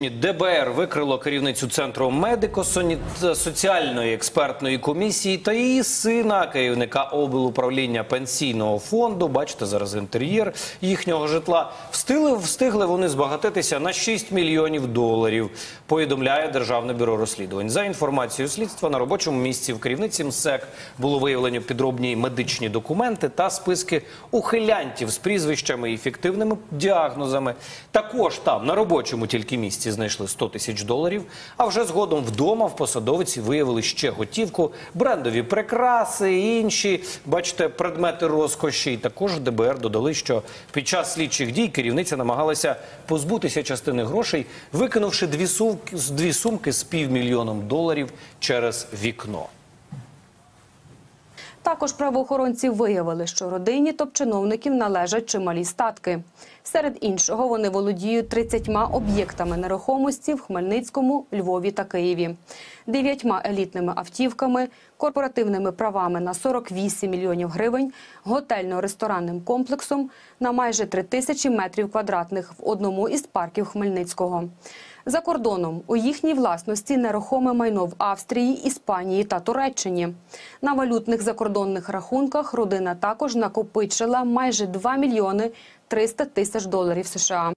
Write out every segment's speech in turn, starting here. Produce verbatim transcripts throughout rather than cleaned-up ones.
Де Бе Ер викрило керівницю Центру медико-соціальної експертної комісії та її сина, керівника облуправління пенсійного фонду. Бачите зараз інтер'єр їхнього житла. Встигли, встигли вони збагатитися на шість мільйонів доларів, повідомляє Державне бюро розслідувань. За інформацією слідства, на робочому місці в керівниці МСЕК було виявлено підробні медичні документи та списки ухилянтів з прізвищами і фіктивними діагнозами. Також там, на робочому тільки місці, знайшли сто тисяч доларів, а вже згодом вдома в посадовиці виявили ще готівку, брендові прикраси і інші, бачите, предмети розкоші. І також в Де Бе Ер додали, що під час слідчих дій керівниця намагалася позбутися частини грошей, викинувши дві сумки, дві сумки з півмільйоном доларів через вікно. Також правоохоронці виявили, що родині топ-чиновників належать чималі статки. Серед іншого, вони володіють тридцятьма об'єктами нерухомості в Хмельницькому, Львові та Києві, дев'ятьма елітними автівками, корпоративними правами на сорок вісім мільйонів гривень, готельно-ресторанним комплексом на майже три тисячі метрів квадратних в одному із парків Хмельницького. За кордоном у їхній власності нерухоме майно в Австрії, Іспанії та Туреччині. На валютних закордонних рахунках родина також накопичила майже два мільйони триста тисяч доларів США.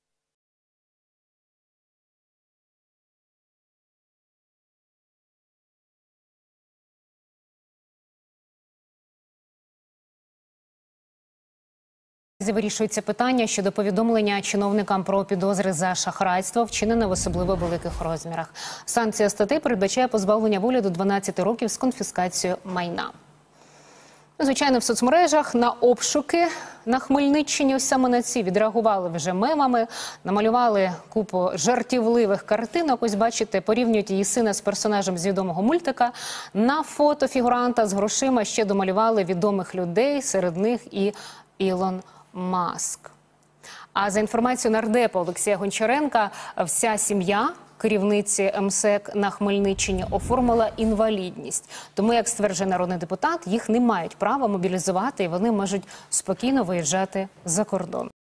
Вирішується питання щодо повідомлення чиновникам про підозри за шахрайство, вчинене в особливо великих розмірах. Санкція статей передбачає позбавлення волі до дванадцяти років з конфіскацією майна. Звичайно, в соцмережах на обшуки на Хмельниччині саме на ці відреагували вже мемами, намалювали купу жартівливих картинок. Ось бачите, порівнюють її сина з персонажем з відомого мультика. На фото фігуранта з грошима ще домалювали відомих людей, серед них і Ілон Маск. А за інформацією нардепа Олексія Гончаренка, вся сім'я керівниці МСЕК на Хмельниччині оформила інвалідність. Тому, як стверджує народний депутат, їх не мають права мобілізувати і вони можуть спокійно виїжджати за кордон.